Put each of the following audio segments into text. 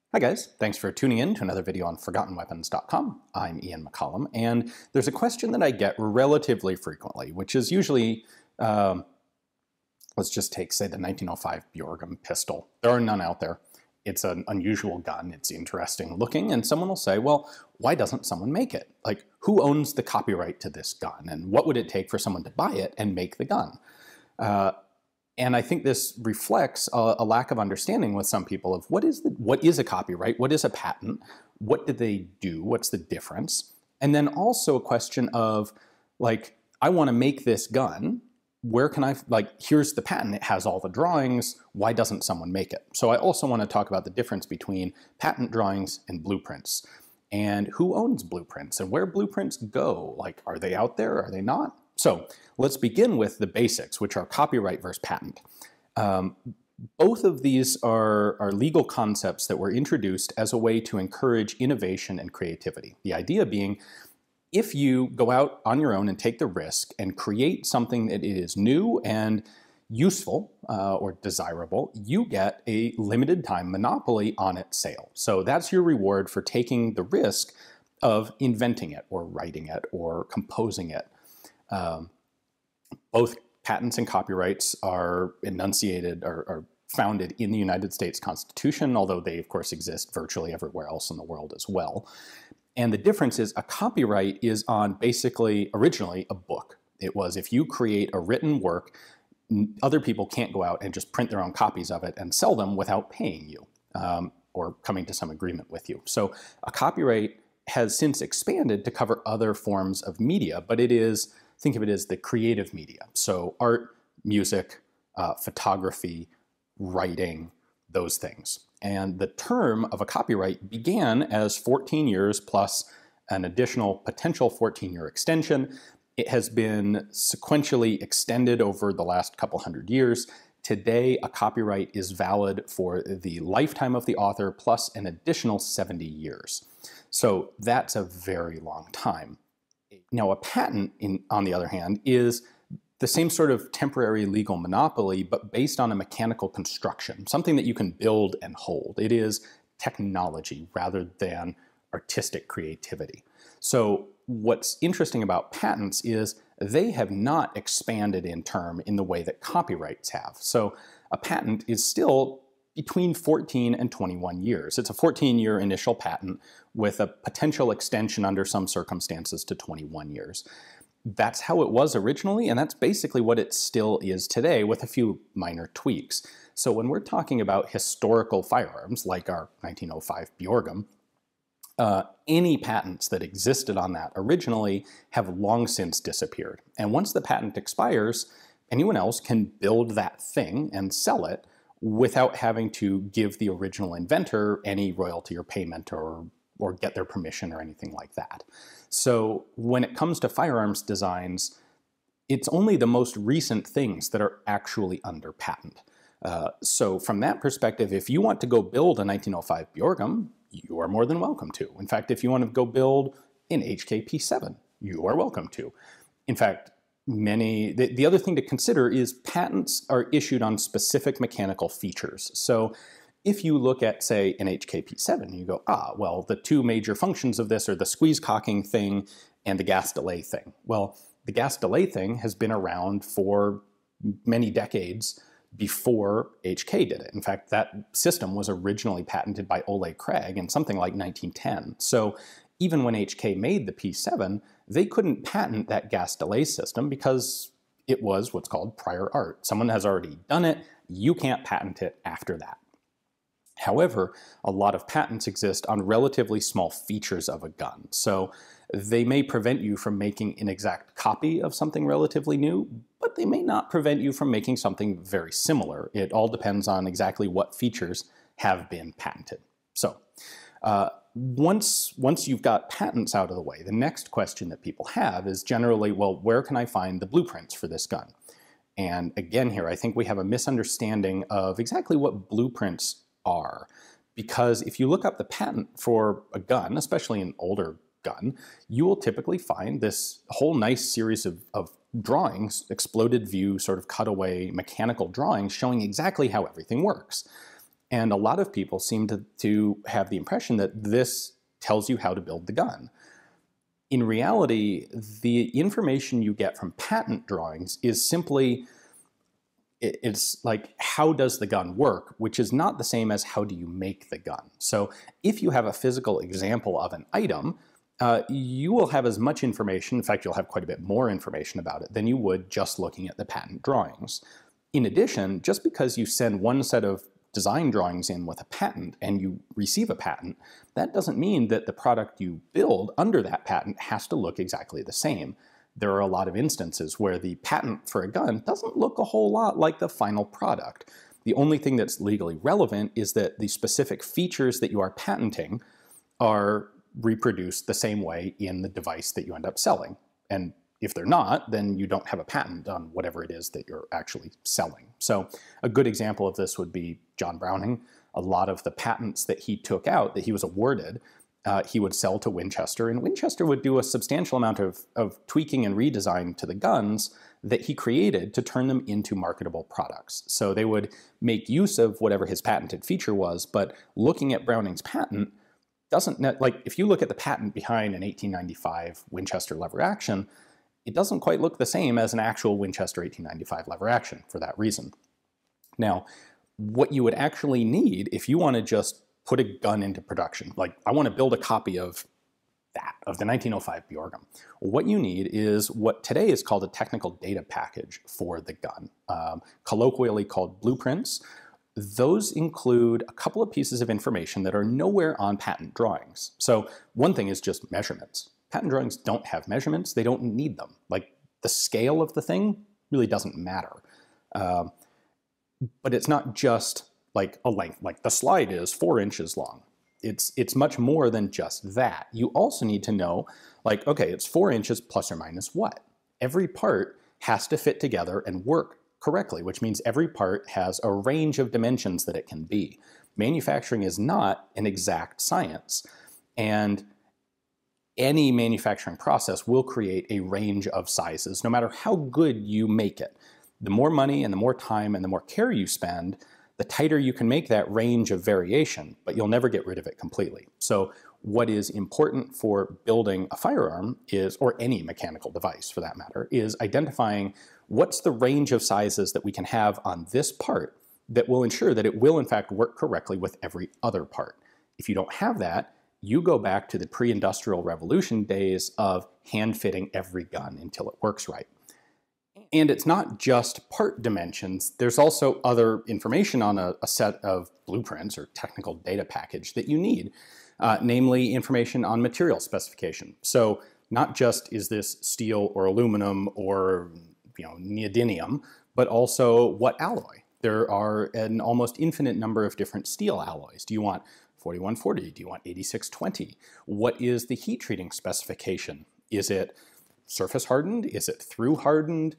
Hi guys, thanks for tuning in to another video on ForgottenWeapons.com. I'm Ian McCollum, and there's a question that I get relatively frequently, which is usually, let's just take, say, the 1905 Bjorgum pistol. There are none out there. It's an unusual gun, it's interesting looking, and someone will say, well, why doesn't someone make it? Like, who owns the copyright to this gun, and what would it take for someone to buy it and make the gun? And I think this reflects a lack of understanding with some people of what is a copyright, what is a patent, what do they do, what's the difference? And then also a question of, like, I want to make this gun, where can I, like, here's the patent, it has all the drawings, why doesn't someone make it? So I also want to talk about the difference between patent drawings and blueprints, and who owns blueprints, and where blueprints go, like, are they out there, are they not? So let's begin with the basics, which are copyright versus patent. Both of these are legal concepts that were introduced as a way to encourage innovation and creativity. The idea being, if you go out on your own and take the risk and create something that is new and useful or desirable, you get a limited time monopoly on its sale. So that's your reward for taking the risk of inventing it or writing it or composing it. Both patents and copyrights are enunciated or are founded in the United States Constitution, although they, of course, exist virtually everywhere else in the world as well. And the difference is a copyright is on basically, originally, a book. It was if you create a written work, other people can't go out and just print their own copies of it and sell them without paying you or coming to some agreement with you. So a copyright has since expanded to cover other forms of media, but it is, think of it as the creative media. So art, music, photography, writing, those things. And the term of a copyright began as 14 years plus an additional potential 14-year extension. It has been sequentially extended over the last couple hundred years. Today, a copyright is valid for the lifetime of the author plus an additional 70 years. So that's a very long time. Now, a patent, on the other hand, is the same sort of temporary legal monopoly, but based on a mechanical construction, something that you can build and hold. It is technology rather than artistic creativity. So what's interesting about patents is they have not expanded in term in the way that copyrights have. So a patent is still between 14 and 21 years. It's a 14-year initial patent with a potential extension under some circumstances to 21 years. That's how it was originally, and that's basically what it still is today with a few minor tweaks. So when we're talking about historical firearms, like our 1905 Bjorgum, any patents that existed on that originally have long since disappeared. And once the patent expires, anyone else can build that thing and sell it without having to give the original inventor any royalty or payment or get their permission or anything like that. So when it comes to firearms designs, it's only the most recent things that are actually under patent. So from that perspective, if you want to go build a 1905 Bjorgum, you are more than welcome to. In fact, if you want to go build an HKP7, you are welcome to. In fact, the other thing to consider is patents are issued on specific mechanical features. So if you look at, say, an HKP7, you go, well, the two major functions of this are the squeeze cocking thing and the gas delay thing. Well, the gas delay thing has been around for many decades before HK did it. In fact, that system was originally patented by Ole Craig in something like 1910. So even when HK made the P7, they couldn't patent that gas delay system because it was what's called prior art. Someone has already done it, you can't patent it after that. However, a lot of patents exist on relatively small features of a gun. So they may prevent you from making an exact copy of something relatively new, but they may not prevent you from making something very similar. It all depends on exactly what features have been patented. So once you've got patents out of the way, the next question that people have is generally, well, where can I find the blueprints for this gun? And again here, I think we have a misunderstanding of exactly what blueprints are. Because if you look up the patent for a gun, especially an older gun, you will typically find this whole nice series of drawings, exploded view, sort of cutaway mechanical drawings showing exactly how everything works. And a lot of people seem to have the impression that this tells you how to build the gun. In reality, the information you get from patent drawings is simply, it's like, how does the gun work, which is not the same as how do you make the gun. So if you have a physical example of an item, you will have as much information, in fact, you'll have quite a bit more information about it than you would just looking at the patent drawings. In addition, just because you send one set of design drawings in with a patent and you receive a patent, that doesn't mean that the product you build under that patent has to look exactly the same. There are a lot of instances where the patent for a gun doesn't look a whole lot like the final product. The only thing that's legally relevant is that the specific features that you are patenting are reproduced the same way in the device that you end up selling. And if they're not, then you don't have a patent on whatever it is that you're actually selling. So a good example of this would be John Browning. A lot of the patents that he took out, that he was awarded, he would sell to Winchester, and Winchester would do a substantial amount of tweaking and redesign to the guns that he created to turn them into marketable products. So they would make use of whatever his patented feature was, but looking at Browning's patent doesn't, like, if you look at the patent behind an 1895 Winchester lever action, it doesn't quite look the same as an actual Winchester 1895 lever action for that reason. Now, what you would actually need if you want to just put a gun into production, like I want to build a copy of the 1905 Bjorgum, what you need is what today is called a technical data package for the gun, colloquially called blueprints. Those include a couple of pieces of information that are nowhere on patent drawings. So one thing is just measurements. Patent drawings don't have measurements. They don't need them. Like, the scale of the thing really doesn't matter. But it's not just like a length, like the slide is 4 inches long. It's much more than just that. You also need to know, like, okay, it's 4 inches plus or minus what? Every part has to fit together and work correctly, which means every part has a range of dimensions that it can be. Manufacturing is not an exact science, and any manufacturing process will create a range of sizes, no matter how good you make it. The more money and the more time and the more care you spend, the tighter you can make that range of variation, but you'll never get rid of it completely. So what is important for building a firearm is, or any mechanical device for that matter, is identifying what's the range of sizes that we can have on this part that will ensure that it will in fact work correctly with every other part. If you don't have that, you go back to the pre-industrial revolution days of hand-fitting every gun until it works right. And it's not just part dimensions. There's also other information on a set of blueprints or technical data package that you need, namely information on material specification. So not just is this steel or aluminum or neodymium, but also what alloy. There are an almost infinite number of different steel alloys. Do you want 4140? Do you want 8620? What is the heat treating specification? Is it surface hardened? Is it through hardened?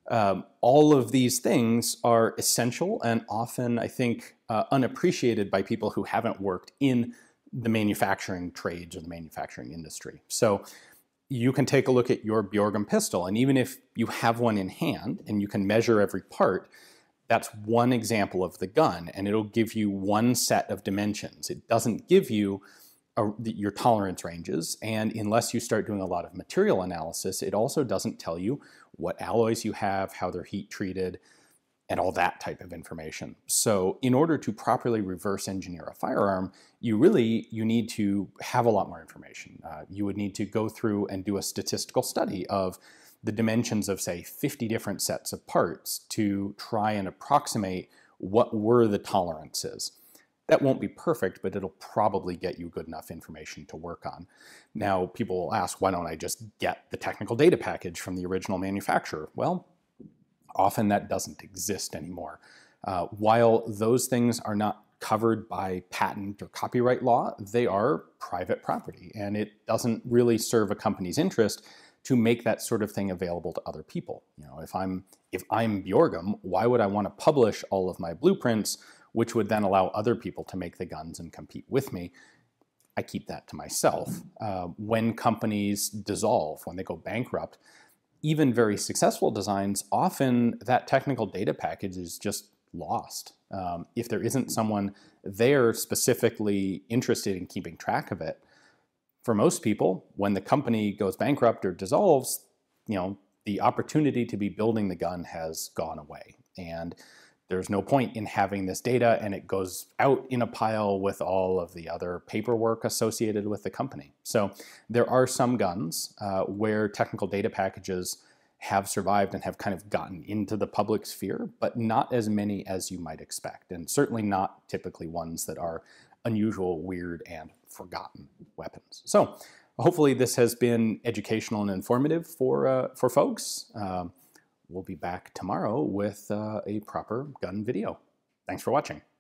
All of these things are essential and often, I think, unappreciated by people who haven't worked in the manufacturing trades or the manufacturing industry. So you can take a look at your Bjorgum pistol, and even if you have one in hand and you can measure every part, that's one example of the gun, and it'll give you one set of dimensions. It doesn't give you your tolerance ranges, and unless you start doing a lot of material analysis, it also doesn't tell you what alloys you have, how they're heat treated, and all that type of information. So in order to properly reverse engineer a firearm, you need to have a lot more information. You would need to go through and do a statistical study of the dimensions of, say, 50 different sets of parts to try and approximate what were the tolerances. That won't be perfect, but it'll probably get you good enough information to work on. Now, people will ask, why don't I just get the technical data package from the original manufacturer? Well, often that doesn't exist anymore. While those things are not covered by patent or copyright law, they are private property, and it doesn't really serve a company's interest to make that sort of thing available to other people. If I'm Bjorgum, why would I want to publish all of my blueprints, which would then allow other people to make the guns and compete with me? I keep that to myself. When companies dissolve, when they go bankrupt, even very successful designs, often that technical data package is just lost. If there isn't someone there specifically interested in keeping track of it, for most people, when the company goes bankrupt or dissolves, the opportunity to be building the gun has gone away. And there's no point in having this data, and it goes out in a pile with all of the other paperwork associated with the company. So there are some guns where technical data packages have survived and have kind of gotten into the public sphere, but not as many as you might expect, and certainly not typically ones that are unusual, weird, and forgotten weapons. So hopefully this has been educational and informative for folks. We'll be back tomorrow with a proper gun video. Thanks for watching.